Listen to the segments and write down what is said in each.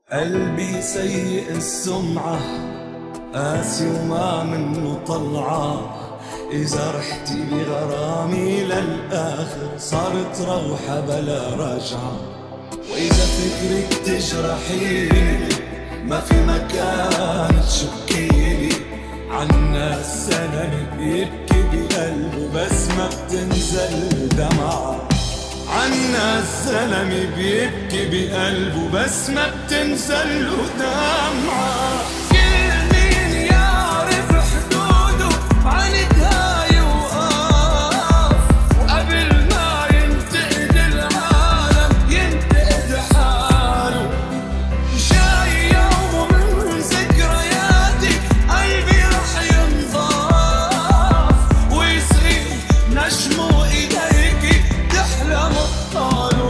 قلبي سيء السمعة قاسي وما منه طلعة. إذا رحتي بغرامي للآخر صارت روحة بلا رجعة. وإذا فكرك تجرحيني ما في مكان تشكيني. عنا الزلمة بيبكي بقلبه بس ما بتنزل دمعة. عنا الزلمة بيبكي بقلبه بس ما بتنزل له دمعة. كل مين يعرف حدوده عندها يوقف قبل ما ينتقد العالم ينتقد حاله. جاي يوم من ذكرياتي قلبي رح ينضاف ويصير نجم وإيديكي تحلم الطالوت.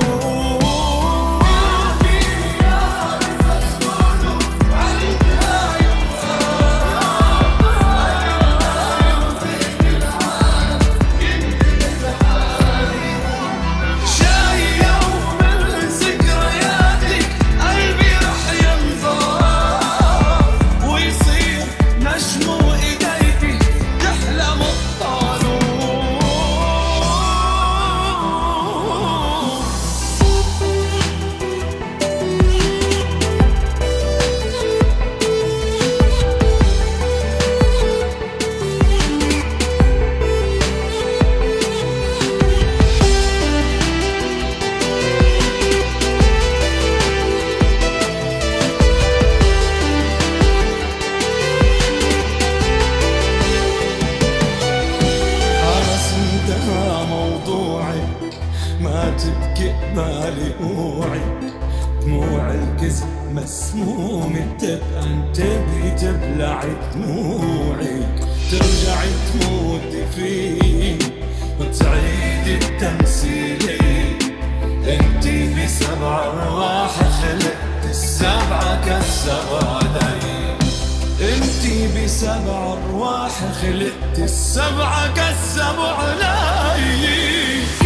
ما تبكي قبالي اوعك دموع الكذب مسمومة تبقى انتبهي تبلعي دموعك. ترجعي تموتي فيه وتعيدي التمثيلية. انتي بسبع ارواح خلقت السبعة كالسبع ليل. انتي بسبع ارواح خلقت السبعة كالسبع ليل.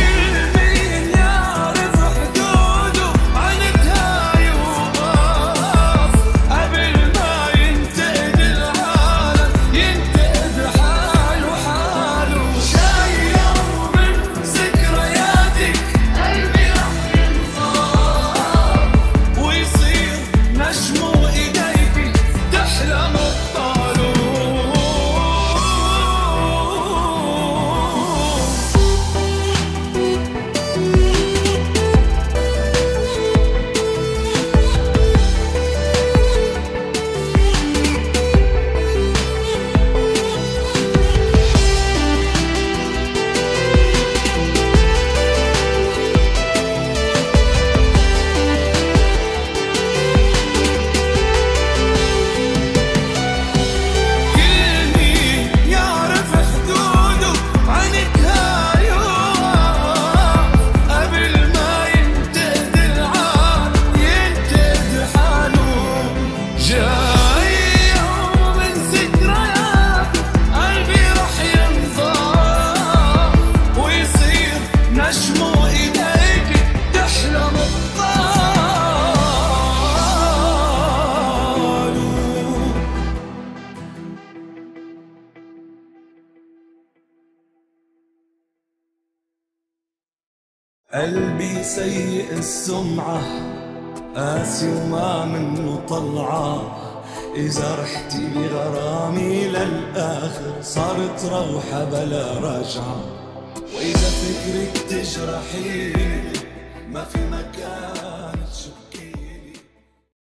قلبي سيء السمعة قاسي وما منه طلعة. إذا رحتي بغرامي للآخر صارت روحة بلا رجعة. وإذا فكرك تجرحيني ما في